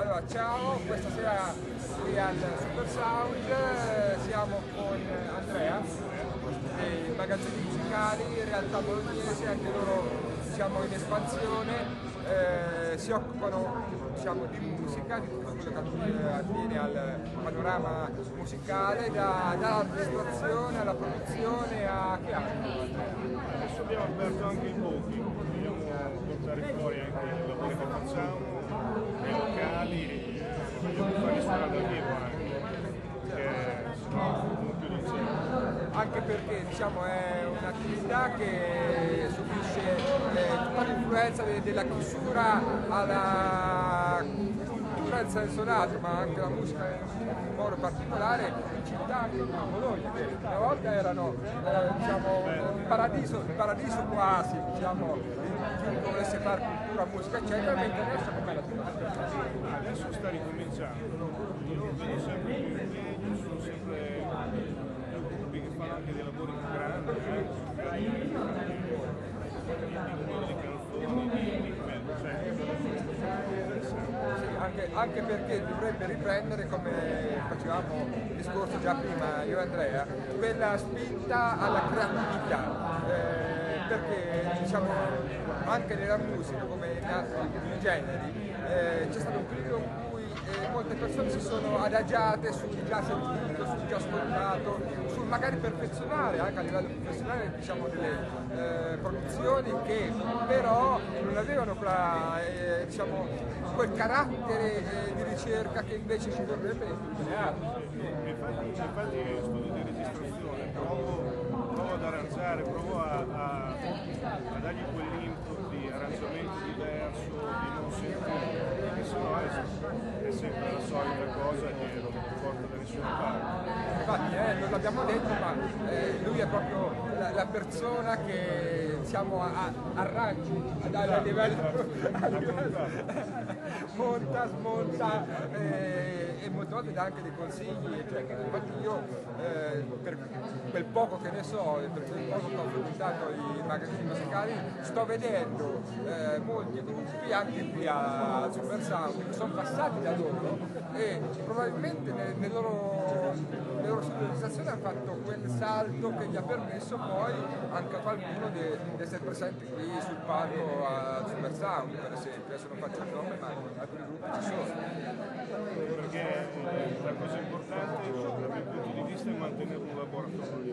Allora, ciao, questa sera qui al Super Sound siamo con Andrea dei magazzini musicali, in realtà bolognesi, anche loro diciamo in espansione, si occupano diciamo, di musica, di tutto quello che attiene al panorama musicale, dalla registrazione alla produzione a che altro? Adesso abbiamo aperto anche il booking, vogliamo portare fuori anche i lavori che facciamo, i locali, vogliamo fare strada dal vivo anche, perché non più d'insieme. Anche perché diciamo, è un'attività che subisce tutta l'influenza della chiusura alla cultura in senso lato, ma anche la musica in modo particolare in città anche come Bologna, che una volta erano diciamo, un paradiso quasi, diciamo, di chiunque volesse fare cultura, musica eccetera, mentre adesso com'è la situazione? Adesso sta ricominciando, io vedo sempre più impegno, sono sempre gruppi che fanno anche dei lavori più grandi, di canzoni, Anche perché dovrebbe riprendere, come facevamo il discorso già prima io e Andrea, quella spinta alla creatività, perché diciamo, anche nella musica come in altri generi c'è stato un periodo in cui molte persone si sono adagiate sul già sentito, sul già ascoltato, sul magari perfezionare anche a livello professionale diciamo, delle produzioni che però non avevano diciamo, quel carattere di ricerca che invece ci vorrebbe in tutte le altre. Infatti studio di registrazione, provo ad arrangiare, provo a dargli quell'input di arrangiamento diverso, di non sentire, perché sennò è sempre la solita cosa che non porta da nessuna parte. Infatti non l'abbiamo detto, ma lui è proprio la persona che diciamo, arrangi a livello monta, smonta e molte volte dà anche dei consigli, eccetera. Infatti io per quel poco che ne so, per quel poco che ho frequentato i magazzini musicali, sto vedendo molti gruppi anche qui a Super Sound che sono passati da loro e probabilmente nelle loro realizzazioni hanno fatto quel salto che gli ha permesso poi anche a qualcuno di essere presente qui sul palco a Super Sound, per esempio. Adesso non faccio il nome, ma alcuni gruppi ci sono. Perché la cosa importante dal mio punto di vista è mantenere un laboratorio.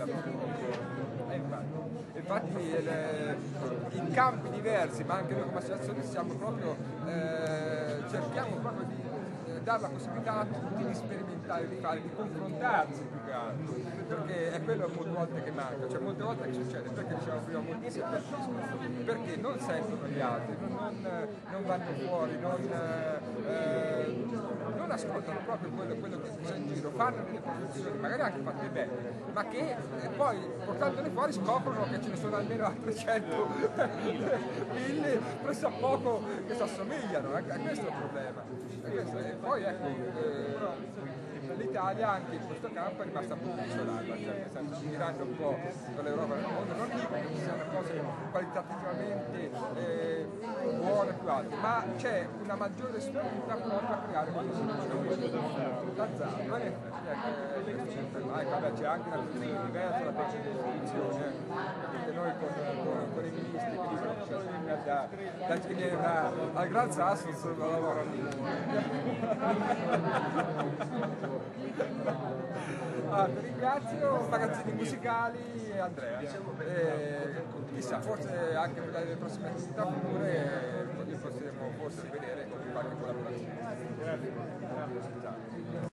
Infatti in campi diversi, ma anche noi come associazione siamo proprio, cerchiamo proprio di dare la possibilità a tutti di sperimentare, di fare, di confrontarsi più che altro, perché è quello molte volte che manca, cioè molte volte che succede, perché dicevamo prima molti si avvertiscono, perché non sentono gli altri, non vanno fuori, non ascoltano proprio quello che c'è in giro, fanno delle produzioni, magari anche fatte bene, ma che poi portandole fuori scoprono che ce ne sono almeno altre 100 mille pressappoco che si assomigliano, questo è il problema. E poi ecco, l'Italia anche in questo campo è rimasta un po' isolata, cioè nel senso girando un po' per l'Europa e nel mondo, non dico che ci siano cose qualitativamente buone più alte, ma c'è una maggiore spinta proprio a creare qualcosa di d'azzardo. Vabbè, c'è anche una questione diversa da parte dell'istituzione, perché noi con i ministri che dicono che c'è sempre da Ginevra al Gran Sasso sono lavorano. Ti ringrazio, magazzini musicali e Andrea. Chissà, forse anche per le prossime attività future possiamo forse rivedere qualche collaborazione.